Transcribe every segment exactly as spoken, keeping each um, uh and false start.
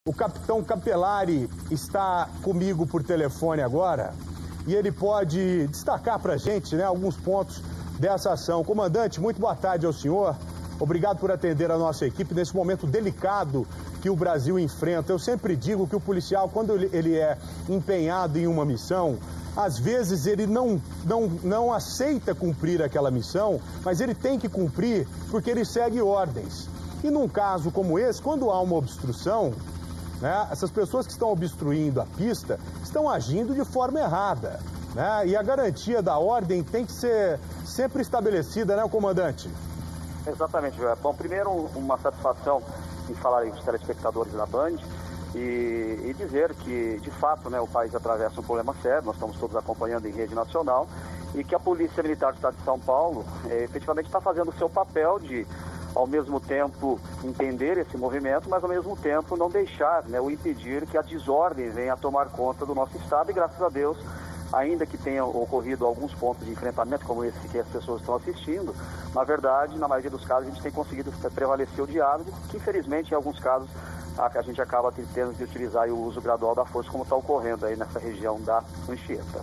O capitão Capelari está comigo por telefone agora e ele pode destacar para a gente, né, alguns pontos dessa ação. Comandante, muito boa tarde ao senhor. Obrigado por atender a nossa equipe nesse momento delicado que o Brasil enfrenta. Eu sempre digo que o policial, quando ele é empenhado em uma missão, às vezes ele não, não, não aceita cumprir aquela missão, mas ele tem que cumprir porque ele segue ordens. E num caso como esse, quando há uma obstrução, né, essas pessoas que estão obstruindo a pista estão agindo de forma errada, né? E a garantia da ordem tem que ser sempre estabelecida, né, comandante? Exatamente, Gilberto. Bom, primeiro uma satisfação em falar aí com os telespectadores da Band e, e dizer que, de fato, né, o país atravessa um problema sério, nós estamos todos acompanhando em rede nacional, e que a Polícia Militar do Estado de São Paulo é, efetivamente está fazendo o seu papel de, ao mesmo tempo, entender esse movimento, mas ao mesmo tempo não deixar, né, ou impedir que a desordem venha a tomar conta do nosso Estado, e graças a Deus, ainda que tenham ocorrido alguns pontos de enfrentamento como esse que as pessoas estão assistindo, na verdade, na maioria dos casos, a gente tem conseguido prevalecer o diálogo, que infelizmente em alguns casos a gente acaba tendo de utilizar o uso gradual da força, como está ocorrendo aí nessa região da Anchieta.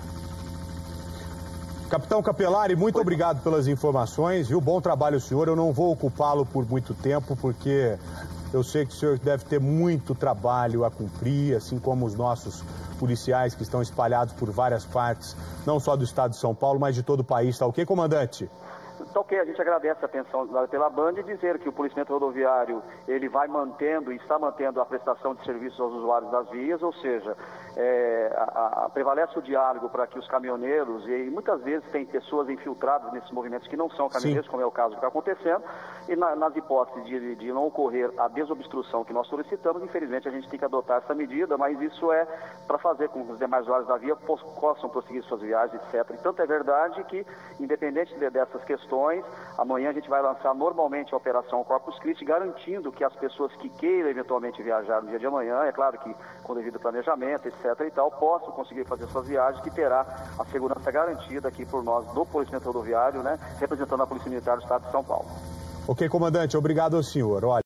Capitão Capelari, muito obrigado pelas informações, viu? Bom trabalho, senhor. Eu não vou ocupá-lo por muito tempo, porque eu sei que o senhor deve ter muito trabalho a cumprir, assim como os nossos policiais que estão espalhados por várias partes, não só do estado de São Paulo, mas de todo o país. Tá ok, comandante? Tá ok, a gente agradece a atenção dada pela Band e dizer que o policiamento rodoviário ele vai mantendo e está mantendo a prestação de serviços aos usuários das vias, ou seja, é, a, a, prevalece o diálogo para que os caminhoneiros, e muitas vezes tem pessoas infiltradas nesses movimentos que não são caminhoneiros, Sim. como é o caso que está acontecendo, e na, nas hipóteses de, de não ocorrer a desobstrução que nós solicitamos, infelizmente a gente tem que adotar essa medida, mas isso é para fazer com que os demais usuários da via possam prosseguir suas viagens, etcétera. E tanto é verdade que, independente de, dessas questões, amanhã a gente vai lançar normalmente a Operação Corpus Christi, garantindo que as pessoas que queiram eventualmente viajar no dia de amanhã, é claro que com devido planejamento, etcétera e tal, possam conseguir fazer suas viagens, que terá a segurança garantida aqui por nós do Policiamento Rodoviário, né, representando a Polícia Militar do Estado de São Paulo. Ok, comandante, obrigado ao senhor. Olha...